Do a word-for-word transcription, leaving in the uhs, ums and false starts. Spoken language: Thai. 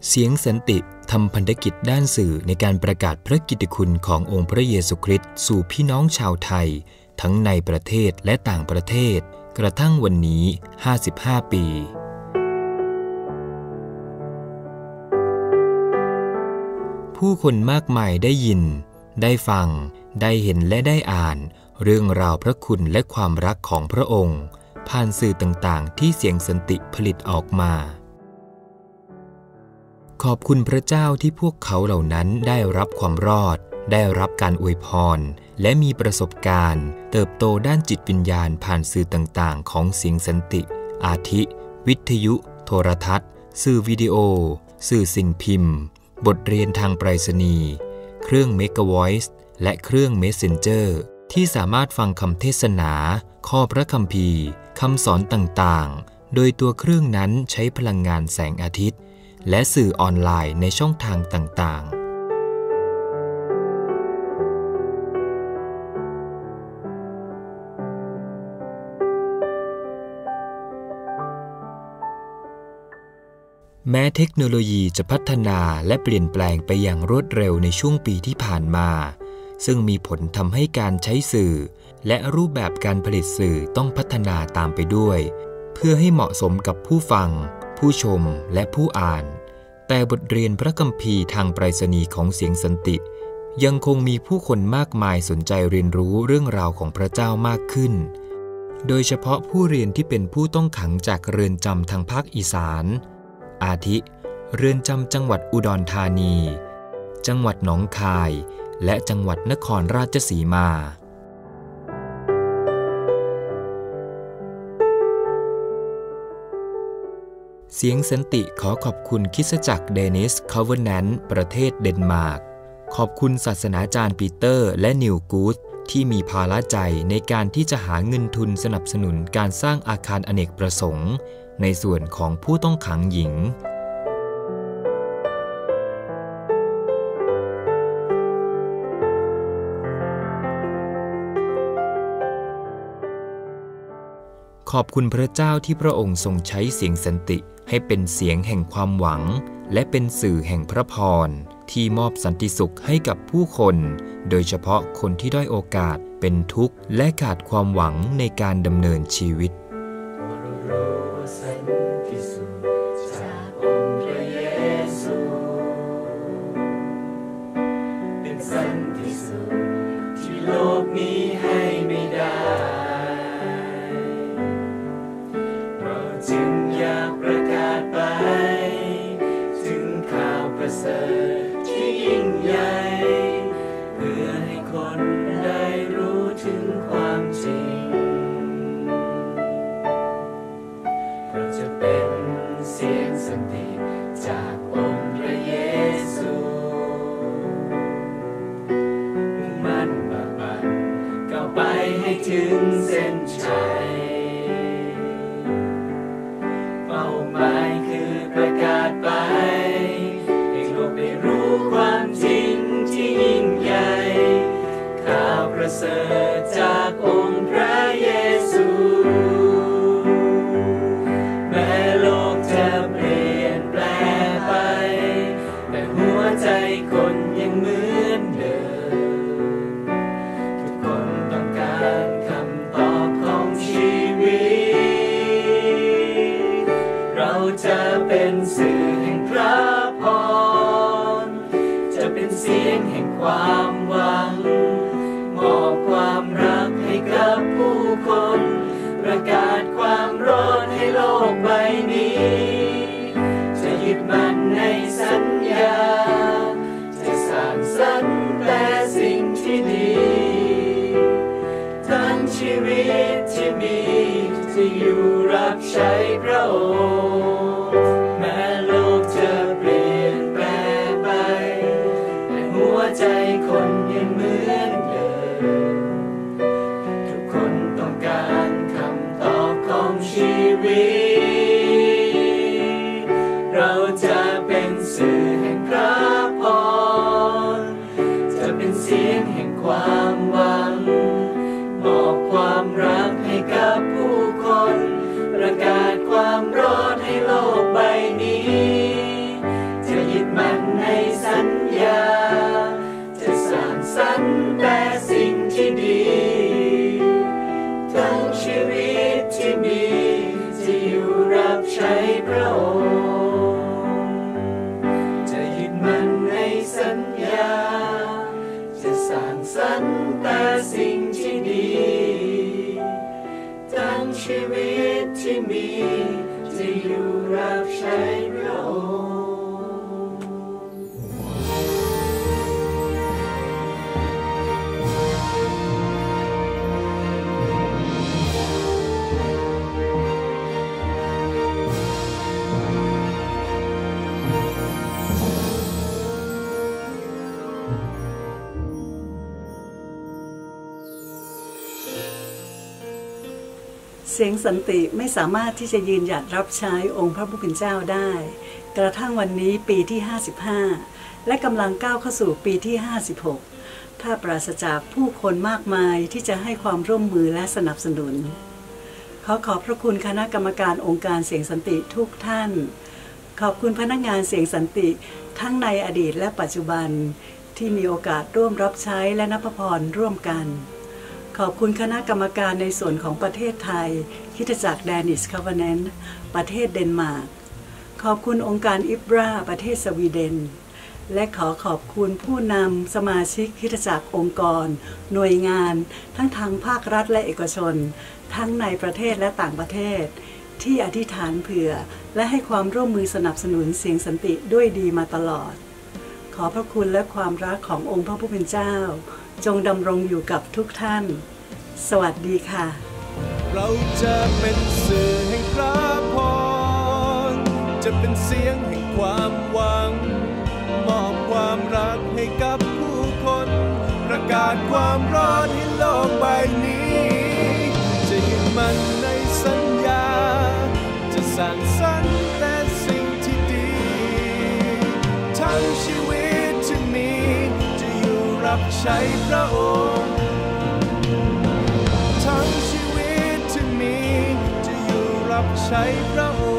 เสียงสันติทำพันธกิจด้านสื่อในการประกาศพระกิตติคุณขององค์พระเยซูคริสต์สู่พี่น้องชาวไทยทั้งในประเทศและต่างประเทศกระทั่งวันนี้ห้าสิบห้าปีผู้คนมากมายได้ยินได้ฟังได้เห็นและได้อ่านเรื่องราวพระคุณและความรักของพระองค์ผ่านสื่อต่างๆที่เสียงสันติผลิตออกมาขอบคุณพระเจ้าที่พวกเขาเหล่านั้นได้รับความรอดได้รับการอวยพรและมีประสบการณ์เติบโตด้านจิตวิญญาณผ่านสื่อต่างๆของเสียงสันติอาทิวิทยุโทรทัศน์สื่อวิดีโอสื่อสิ่งพิมพ์บทเรียนทางไปรษณีย์เครื่อง Mega Voice และเครื่อง Messenger ที่สามารถฟังคำเทศนาข้อพระคัมภีร์คำสอนต่างๆโดยตัวเครื่องนั้นใช้พลังงานแสงอาทิตย์และสื่อออนไลน์ในช่องทางต่างๆแม้เทคโนโลยีจะพัฒนาและเปลี่ยนแปลงไปอย่างรวดเร็วในช่วงปีที่ผ่านมาซึ่งมีผลทำให้การใช้สื่อและรูปแบบการผลิตสื่อต้องพัฒนาตามไปด้วยเพื่อให้เหมาะสมกับผู้ฟังผู้ชมและผู้อ่านแต่บทเรียนพระคัมภีร์ทางไปรษณีย์ของเสียงสันติยังคงมีผู้คนมากมายสนใจเรียนรู้เรื่องราวของพระเจ้ามากขึ้นโดยเฉพาะผู้เรียนที่เป็นผู้ต้องขังจากเรือนจำทางภาคอีสานอาทิเรือนจำจังหวัดอุดรธานีจังหวัดหนองคายและจังหวัดนครราชสีมาเสียงสันติขอขอบคุณคริสตจักรเดนิสคอเวอร์แนนต์ประเทศเดนมาร์กขอบคุณศาสนาจารย์ปีเตอร์และนิวกูธที่มีภาระใจในการที่จะหาเงินทุนสนับสนุนการสร้างอาคารอเนกประสงค์ในส่วนของผู้ต้องขังหญิงขอบคุณพระเจ้าที่พระองค์ทรงใช้เสียงสันติให้เป็นเสียงแห่งความหวังและเป็นสื่อแห่งพระพรที่มอบสันติสุขให้กับผู้คนโดยเฉพาะคนที่ด้อยโอกาสเป็นทุกข์และขาดความหวังในการดำเนินชีวิตที่ยิ่งใหญ่เพื่อให้คนได้รู้ถึงความจริงเราจะเป็นเสียงสันติจากองค์พระเยซูมุ่งมั่นบากบั่นก้าวไปให้ถึงเส้นชัยเป้าหมายคือประกาศไปได้รู้ความจริงที่ยิ่งใหญ่ข่าวประเสริฐจากองค์พระเยซูแม้โลกจะเปลี่ยนแปลงไปแต่หัวใจคนยังเหมือนเดิมทุกคนต้องการคำตอบของชีวิตเราจะเป็นสื่อแห่งพระพรเป็นเสียงแห่งความหวังมอบความรักให้กับผู้คนประกาศความรอดให้โลกใบนี้จะยึดมั่นในสัญญาจะสร้างสรรค์แต่สิ่งที่ดีทั้งชีวิตที่มีจะอยู่รับใช้พระองค์แม้โลกจะเปลี่ยนแปลงไปหัวใจคนยังเหมือนเดิมทุกคนต้องการคำตอบของชีวิตเราจะเป็นสื่อแห่งพระพรจะเป็นเสียงแห่งความหวังมอบความรักให้กับผู้คนประกาศความรอดให้โลกใบนี้จะที่มีจะอยู่รับใช้พระองค์เสียงสันติไม่สามารถที่จะยืนหยัดรับใช้องค์พระผู้เป็นเจ้าได้กระทั่งวันนี้ปีที่ห้าสิบห้าและกำลังก้าวเข้าสู่ปีที่ห้าสิบหกถ้าปราศจากผู้คนมากมายที่จะให้ความร่วมมือและสนับสนุนขอขอบพระคุณคณะกรรมการองค์การเสียงสันติทุกท่านขอบคุณพนักงานเสียงสันติทั้งในอดีตและปัจจุบันที่มีโอกาสร่วมรับใช้และนับพรร่วมกันขอบคุณคณะกรรมการในส่วนของประเทศไทยคริสตจักรแดนิชคาร์เนนต์ประเทศเดนมาร์กขอบคุณองค์การอิบราประเทศสวีเดนและขอขอบคุณผู้นำสมาชิกคริสตจักรองค์กรหน่วยงานทั้งทางภาครัฐและเอกชนทั้งในประเทศและต่างประเทศที่อธิษฐานเผื่อและให้ความร่วมมือสนับสนุนเสียงสันติด้วยดีมาตลอดขอพระคุณและความรักขององค์พระผู้เป็นเจ้าจงดำรงอยู่กับทุกท่านสวัสดีค่ะเราจะเป็นสื่อแห่งพระพรจะเป็นเสียงแห่งความหวังมอบความรักให้กับผู้คนประกาศความรอดให้โลกใบนี้จะยึดมั่นในสัญญาจะสร้างสรรค์แต่สิ่งที่ดีทั้งชีวิตที่มีจะอยู่รับใช้พระองค์ทั้งชีวิตที่มีจะอยู่รับใช้พระองค์